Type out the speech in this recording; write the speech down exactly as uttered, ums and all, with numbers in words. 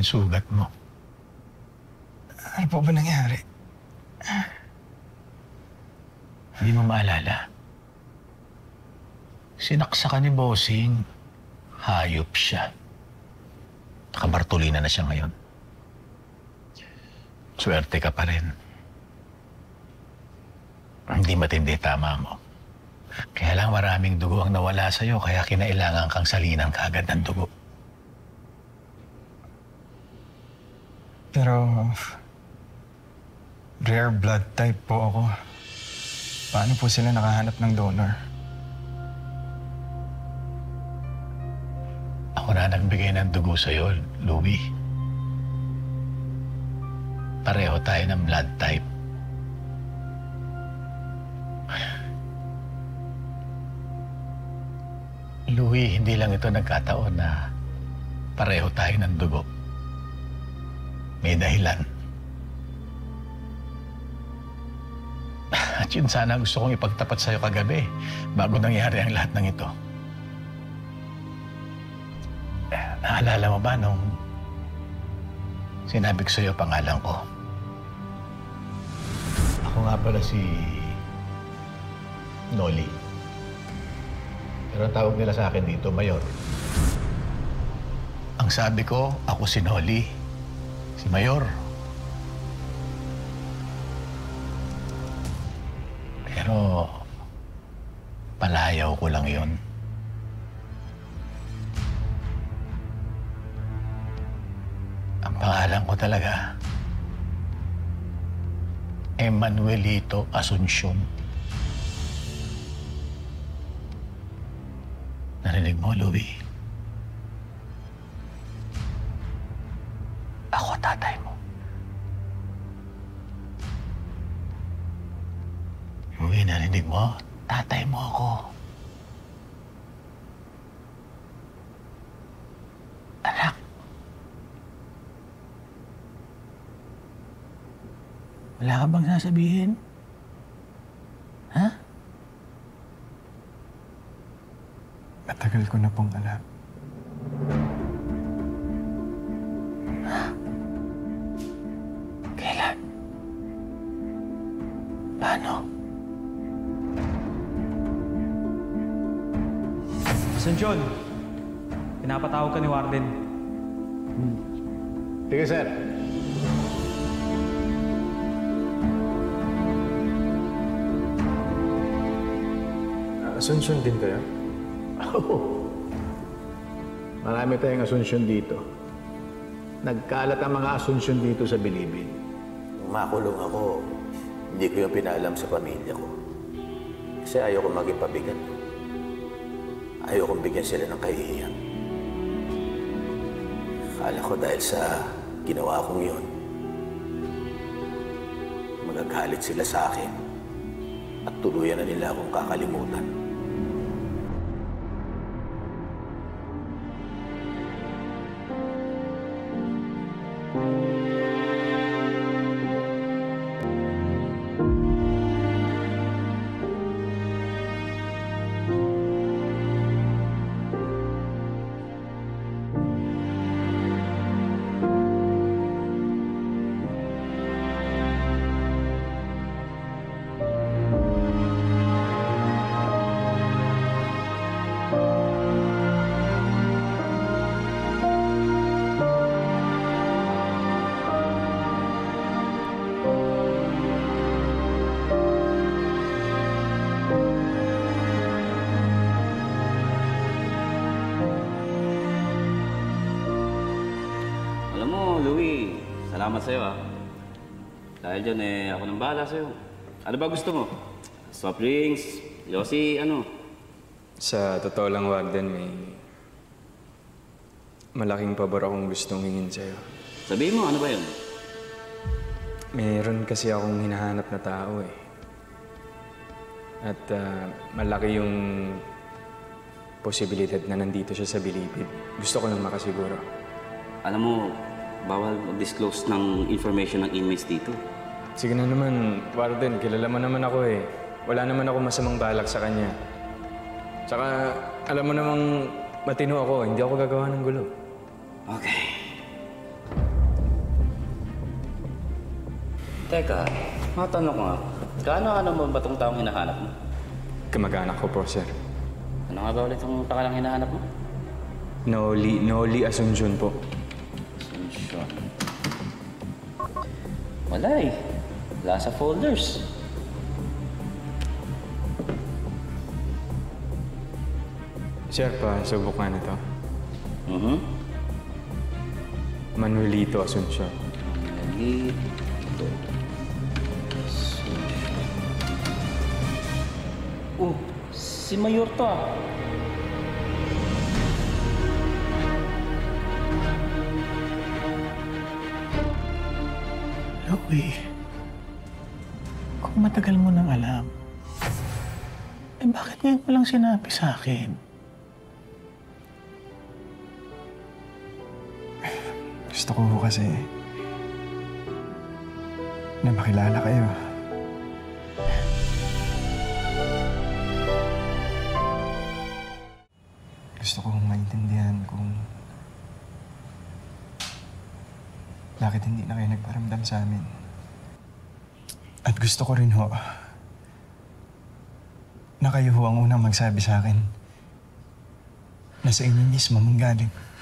yung sugat mo. Ano po ba nangyari? Hindi mo maalala. Sinaksakan ni Bossing. Hayop siya. Nakabartolina na siya ngayon. Swerte ka pa rin. Hindi matindi, tama mo. Kaya lang maraming dugo ang nawala sa'yo, kaya kinailangan kang salinan kaagad ng dugo. Pero... rare blood type po ako. Paano po sila nakahanap ng donor? Ako na nagbigay ng dugo sa'yo, Louie. Pareho tayo ng blood type. Louie, hindi lang ito nagkataon na pareho tayo ng dugo. May dahilan. At yun sana gusto kong ipagtapat sa'yo kagabi bago nangyari ang lahat ng ito. Eh, naalala mo ba nung sinabi ko sa'yo pangalan ko? Ako nga pala si Noli. Pero ang tawag nila sa akin dito, Mayor. Ang sabi ko, ako si Noli. Si Mayor. Pero palayaw ko lang yun. Ang pangalan ko talaga, Emanuelito Asuncion. Narinig mo, Louie? Ako tatay mo. Louie, narinig mo? Tatay mo ako. Anak. Wala ka bang sasabihin? Ha? Matagal ko na pong alam. Kailan? Paano? Asuncion, pinapatawag ka ni Warden. Hmm. Sige, sir. Asuncion din kayo? Oo. Marami tayong Asuncion dito. Nagkalat ang mga Asuncion dito sa Bilibid. Nung makulong ako, hindi ko yung pinaalam sa pamilya ko. Kasi ayaw ko maging pabigat. Ayaw kong bigyan sila ng kahihiyan. Akala ko dahil sa ginawa kong yun, magagalit sila sa akin at tuluyan na nila akong kakalimutan. Salamat sa'yo, ah. Dahil dyan, eh, ako nang bahala sa'yo. Ano ba gusto mo? Soft drinks? Yossi, ano? Sa totoo lang, Warden, may... malaking pabor akong gustong hingin sa'yo. Sabihin mo, ano ba yun? Meron kasi akong hinahanap na tao, eh. At uh, malaki yung posibilidad na nandito siya sa Bilibid. Gusto ko lang makasiguro. Alam mo, bawal mag-disclose ng information ng inmates dito. Sige na naman, Warden. Kilala mo naman ako eh. Wala naman ako masamang balak sa kanya. Tsaka, alam mo namang matino ako. Hindi ako gagawa ng gulo. Okay. Teka, matanong ko nga. Gaano-ano mo ba itong taong hinahanap mo? Kamag-anak ko po, sir. Ano nga ba ulit ang pakalang hinahanap mo? Noli, Noli Asuncion po. Asuncion. Wala eh. Wala sa folders. Sir, pa, subok nga na to. Mhm. Manuelito Asuncion. Manuelito. Oh, si Mayor to ah. Louie, kung matagal mo nang alam, eh bakit ngayon mo lang sinabi sa akin? Gusto ko ho kasi na makilala kayo. Gusto kong maintindihan kung bakit hindi na kayo nagparamdam sa amin. At gusto ko rin ho na kayo ho ang unang magsabi sa akin na sa inyo mismo manggaling.